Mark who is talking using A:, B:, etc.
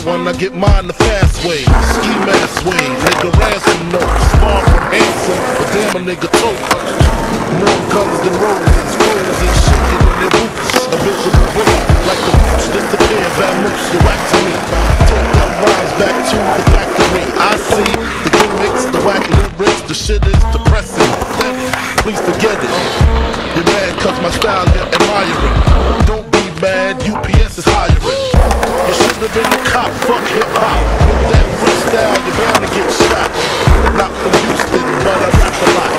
A: when I get mine the fast way. Ski mask way, nigga ransom notes. Far from handsome, but damn a nigga tote. More guns than roses, roses and shaking in their boots. A visible bullet, like the boots disappear. Vamoose, you whack to me. Take them rhymes back to the factory. I see the gimmicks, the whack lyrics. The shit is depressing. Please forget it. You're mad cause my style you're admiring. Don't be mad, UPS is hiring. You should have been a cop, fuck hip-hop. With that freestyle, you're bound to get shot. Not from Houston, but I rap a lot.